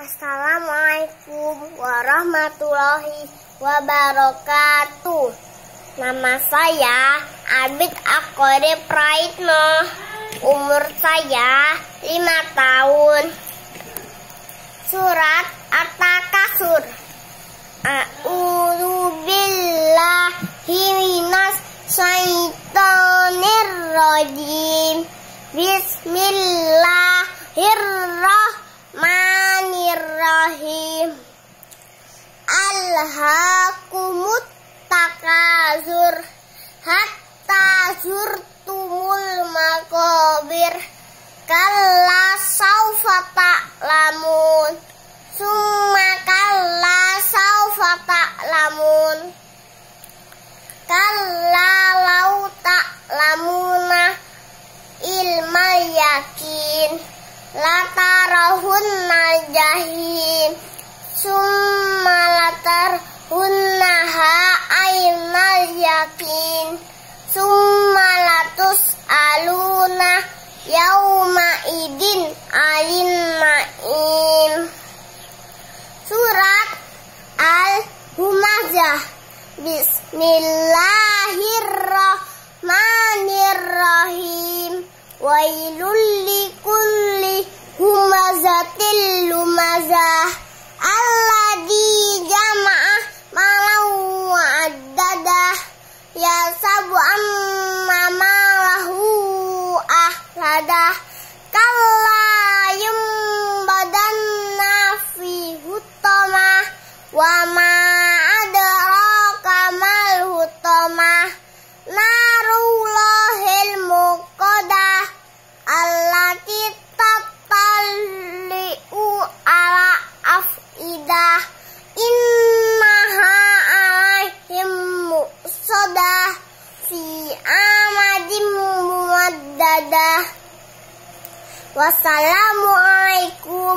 Assalamualaikum warahmatullahi wabarakatuh. Nama saya Abid Akode Praitno. Umur saya 5 tahun. Surat At-Takasur. A'udzu billahi minas syaitonir rajim. Bismillahirrahmanirrahim. Alhaakumut takasur hatta zurtumul maqabir. Kalla saufa ta'lamun. Summa kalla saufa ta'lamun. Kalla lau ta'lamuna ilmal yakin. Latarahunna jahim. Summa latarahunnaha ainal yakin. Summa latus aluna yauma idin alin naim. Surat Al-Humazah. Bismillahirrahmanirrahim. Wailul likulli humazatil lumazah. Alladzi jama'a malan wa addadah. Yasabu amma malahu ahladah. Kalla yumbadanna fi hutamah. Wa ma adraka mal hutamah. Narullahil muqadah. Allati tattali'u ala afidah. Innaha alaihim muqsadah fi amadim muwaddadah. Wassalamualaikum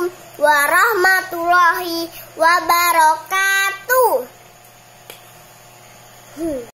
warahmatullahi wabarakatuh.